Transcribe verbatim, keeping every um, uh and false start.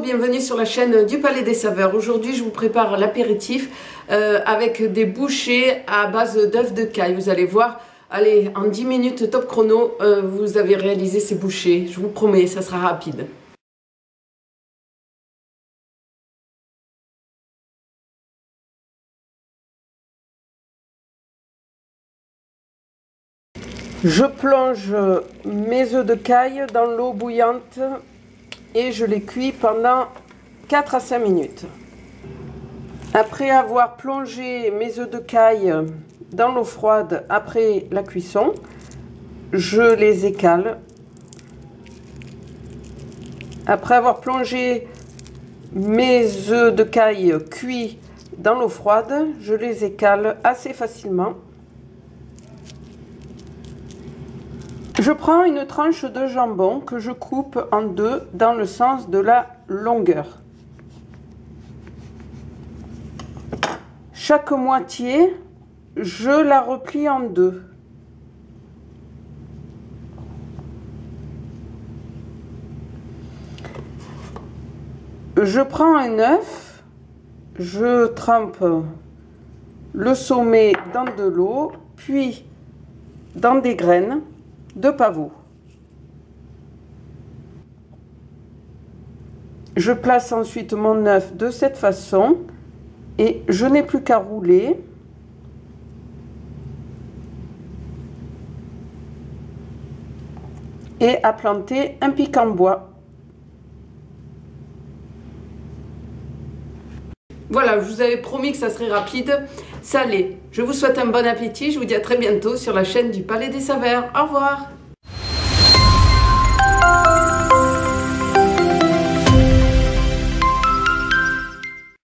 bienvenue sur la chaîne du Palais des Saveurs. Aujourd'hui, je vous prépare l'apéritif euh, avec des bouchées à base d'œufs de caille. Vous allez voir, allez, en dix minutes top chrono, euh, vous avez réalisé ces bouchées. Je vous promets, ça sera rapide. Je plonge mes œufs de caille dans l'eau bouillante et je les cuis pendant quatre à cinq minutes. Après avoir plongé mes œufs de caille dans l'eau froide après la cuisson, je les écale. Après avoir plongé mes œufs de caille cuits dans l'eau froide, je les écale assez facilement. Je prends une tranche de jambon que je coupe en deux dans le sens de la longueur. Chaque moitié, je la replie en deux. Je prends un œuf, je trempe le sommet dans de l'eau, puis dans des graines de pavot. Je place ensuite mon œuf de cette façon et je n'ai plus qu'à rouler. Et à planter un pic en bois. Voilà, je vous avais promis que ça serait rapide. Ça l'est. Je vous souhaite un bon appétit. Je vous dis à très bientôt sur la chaîne du Palais des Saveurs. Au revoir.